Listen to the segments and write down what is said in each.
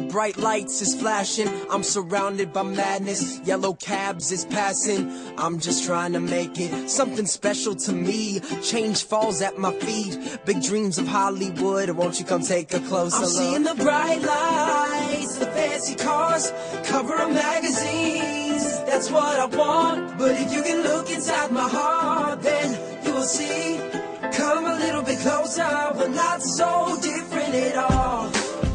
bright lights is flashing. I'm surrounded by madness. Yellow cabs is passing. I'm just trying to make it something special to me. Change falls at my feet. Big dreams of Hollywood. Won't you come take a closer look? I'm seeing the bright lights, the fancy cars, cover of magazines. That's what I want. But if you can look inside my heart, then you will see. Come a little bit closer. We're not so different at all.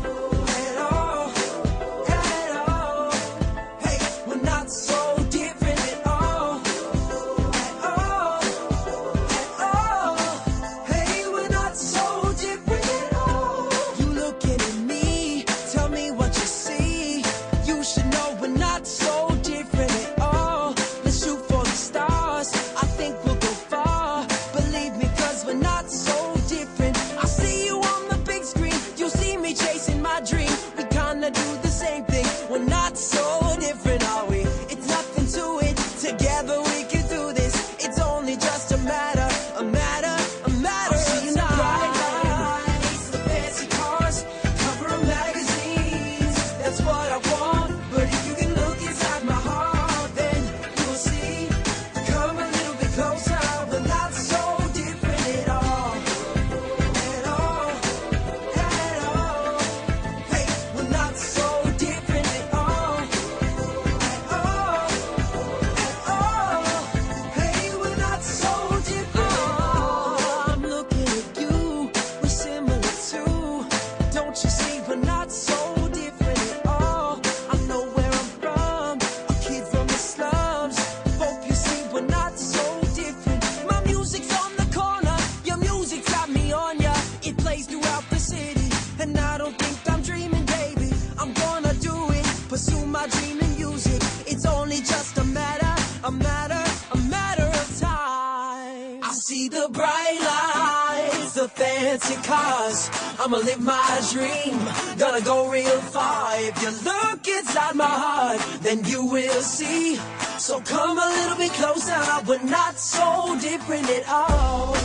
Fancy cars, I'ma live my dream, gonna go real far. If you look inside my heart, then you will see. So come a little bit closer, we're not so different at all.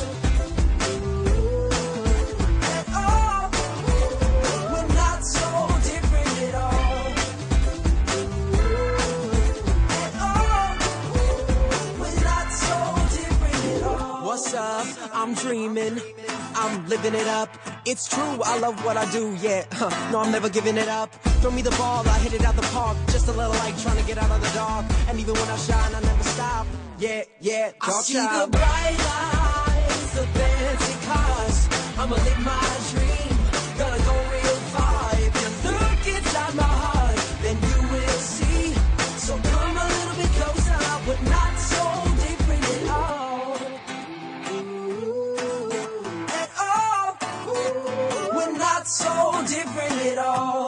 What's up? I'm dreaming, I'm living it up. It's true, I love what I do, yeah. No, I'm never giving it up. Throw me the ball, I hit it out the park. Just a little light, trying to get out of the dark. And even when I shine, I never stop. Yeah, yeah, dark I see the bright lights, the fancy cars. I'ma live my dream, gonna go real far. If you look inside my heart, then you will see. So come a little bit closer, we're not so different at all. So different at all.